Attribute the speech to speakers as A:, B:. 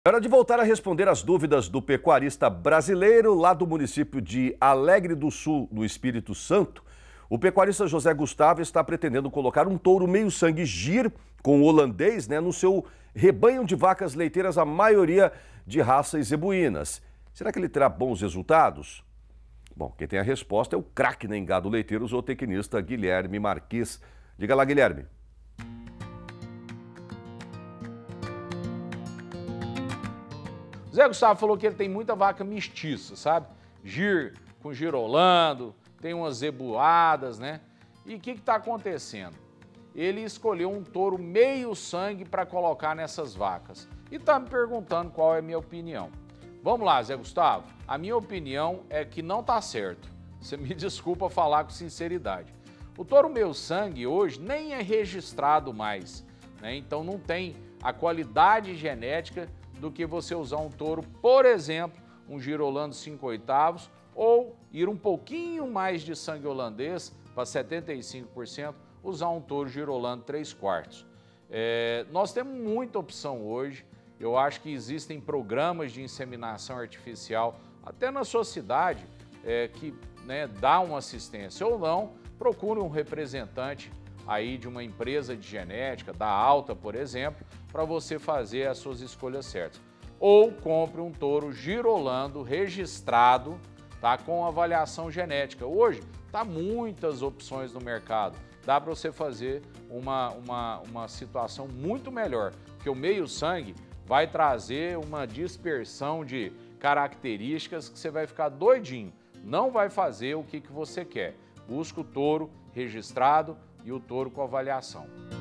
A: É hora de voltar a responder as dúvidas do pecuarista brasileiro lá do município de Alegre do Sul, no Espírito Santo. O pecuarista José Gustavo está pretendendo colocar um touro meio-sangue gir com holandês, no seu rebanho de vacas leiteiras, a maioria de raças zebuínas. Será que ele terá bons resultados? Bom, quem tem a resposta é o craque em gado leiteiro, o zootecnista Guilherme Marques. Diga lá, Guilherme.
B: Zé Gustavo falou que ele tem muita vaca mestiça, sabe? Gir com girolando, tem umas zebuadas, né? E o que está acontecendo? Ele escolheu um touro meio sangue para colocar nessas vacas. E está me perguntando qual é a minha opinião. Vamos lá, Zé Gustavo. A minha opinião é que não está certo. Você me desculpa falar com sinceridade. O touro meio sangue hoje nem é registrado mais, né? Então não tem a qualidade genética do que você usar um touro, por exemplo, um girolando 5/8 ou ir um pouquinho mais de sangue holandês para 75%, usar um touro girolando 3/4. Nós temos muita opção hoje. Eu acho que existem programas de inseminação artificial até na sua cidade que dá uma assistência ou não. Procure um representante aí de uma empresa de genética, da Alta, por exemplo, para você fazer as suas escolhas certas. Ou compre um touro girolando registrado, tá, com avaliação genética. Hoje tá muitas opções no mercado. Dá para você fazer uma situação muito melhor, porque o meio sangue vai trazer uma dispersão de características que você vai ficar doidinho. Não vai fazer o que você quer. Busca o touro registrado e o touro com avaliação.